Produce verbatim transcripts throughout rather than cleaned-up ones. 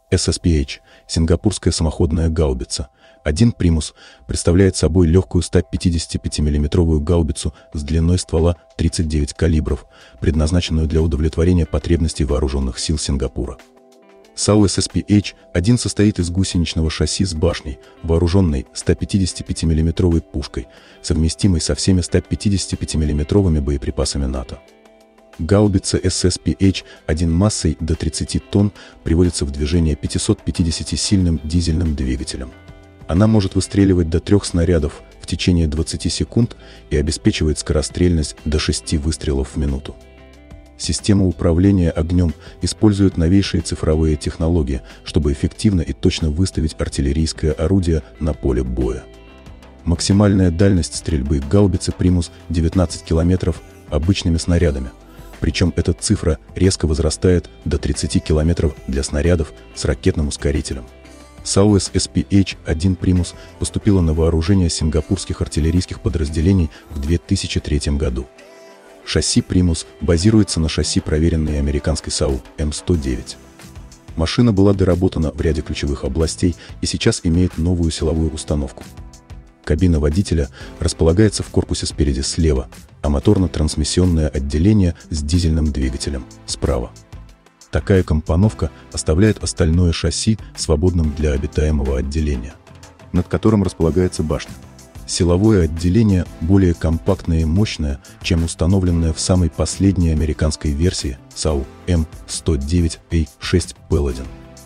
эс эс пи эйч – сингапурская самоходная гаубица. Один «Примус» представляет собой легкую ста пятидесятипятимиллиметровую гаубицу с длиной ствола тридцать девять калибров, предназначенную для удовлетворения потребностей вооруженных сил Сингапура. САУ эс эс пи эйч один состоит из гусеничного шасси с башней, вооруженной ста пятидесятипятимиллиметровой пушкой, совместимой со всеми ста пятидесятипятимиллиметровыми боеприпасами НАТО. Гаубица эс эс пи эйч один массой до тридцати тонн приводится в движение пятисотпятидесятисильным дизельным двигателем. Она может выстреливать до трех снарядов в течение двадцати секунд и обеспечивает скорострельность до шести выстрелов в минуту. Система управления огнем использует новейшие цифровые технологии, чтобы эффективно и точно выставить артиллерийское орудие на поле боя. Максимальная дальность стрельбы гаубицы «Примус» — девятнадцать километров обычными снарядами, причем эта цифра резко возрастает до тридцати километров для снарядов с ракетным ускорителем. САУ эс эс пи эйч один «Примус» поступила на вооружение сингапурских артиллерийских подразделений в две тысячи третьем году. Шасси «Примус» базируется на шасси проверенной американской САУ эм сто девять. Машина была доработана в ряде ключевых областей и сейчас имеет новую силовую установку. Кабина водителя располагается в корпусе спереди слева, а моторно-трансмиссионное отделение с дизельным двигателем справа. Такая компоновка оставляет остальное шасси свободным для обитаемого отделения, над которым располагается башня. Силовое отделение более компактное и мощное, чем установленное в самой последней американской версии САУ эм сто девять а шесть Paladin.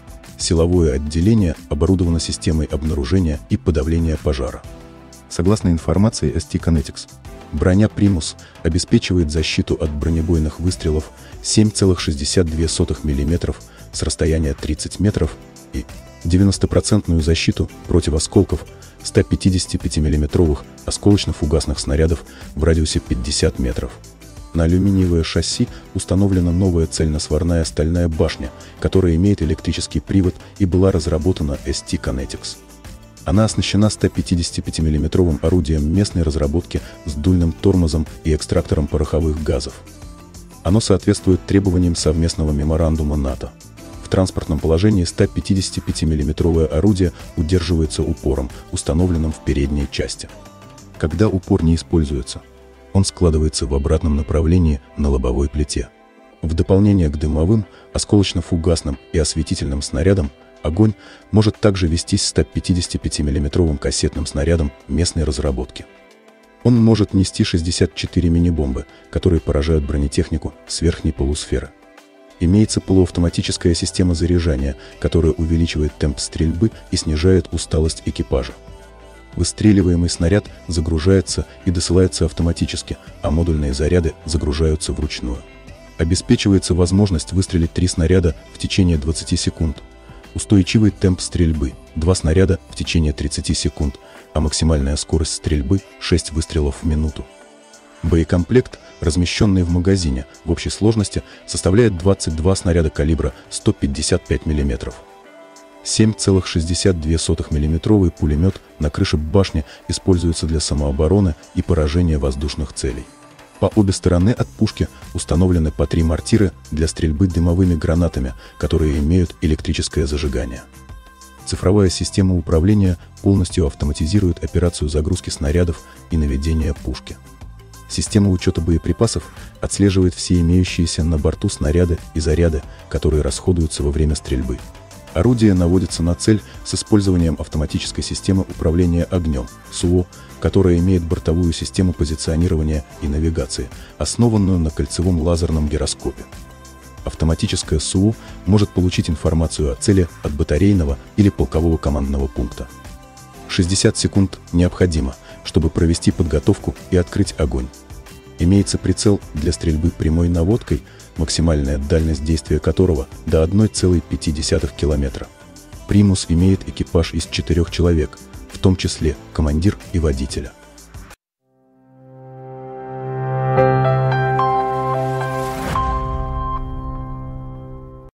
Силовое отделение оборудовано системой обнаружения и подавления пожара. Согласно информации эс ти Kinetics, броня «Примус» обеспечивает защиту от бронебойных выстрелов семь целых шестьдесят две сотых миллиметра с расстояния тридцать метров и девяностопроцентную защиту против осколков ста пятидесятипятимиллиметровых осколочно-фугасных снарядов в радиусе пятидесяти метров. На алюминиевое шасси установлена новая цельносварная стальная башня, которая имеет электрический привод и была разработана эс ти Kinetics. Она оснащена ста пятидесятипятимиллиметровым орудием местной разработки с дульным тормозом и экстрактором пороховых газов. Оно соответствует требованиям совместного меморандума НАТО. В транспортном положении ста пятидесятипятимиллиметровое орудие удерживается упором, установленным в передней части. Когда упор не используется, он складывается в обратном направлении на лобовой плите. В дополнение к дымовым, осколочно-фугасным и осветительным снарядам, огонь может также вестись ста пятидесятипятимиллиметровым кассетным снарядом местной разработки. Он может нести шестьдесят четыре мини-бомбы, которые поражают бронетехнику с верхней полусферы. Имеется полуавтоматическая система заряжания, которая увеличивает темп стрельбы и снижает усталость экипажа. Выстреливаемый снаряд загружается и досылается автоматически, а модульные заряды загружаются вручную. Обеспечивается возможность выстрелить три снаряда в течение двадцати секунд. Устойчивый темп стрельбы – два снаряда в течение тридцати секунд, а максимальная скорость стрельбы – шесть выстрелов в минуту. Боекомплект, размещенный в магазине, в общей сложности составляет двадцать два снаряда калибра сто пятьдесят пять миллиметров. семь целых шестьдесят две сотых миллиметровый пулемет на крыше башни используется для самообороны и поражения воздушных целей. По обе стороны от пушки установлены по три мортиры для стрельбы дымовыми гранатами, которые имеют электрическое зажигание. Цифровая система управления полностью автоматизирует операцию загрузки снарядов и наведения пушки. Система учета боеприпасов отслеживает все имеющиеся на борту снаряды и заряды, которые расходуются во время стрельбы. Орудие наводится на цель с использованием автоматической системы управления огнем СУО, которая имеет бортовую систему позиционирования и навигации, основанную на кольцевом лазерном гироскопе. Автоматическая СУО может получить информацию о цели от батарейного или полкового командного пункта. шестьдесят секунд необходимо, чтобы провести подготовку и открыть огонь. Имеется прицел для стрельбы прямой наводкой, максимальная дальность действия которого до одной целой пяти десятых километра. «Примус» имеет экипаж из четырех человек, в том числе командир и водителя.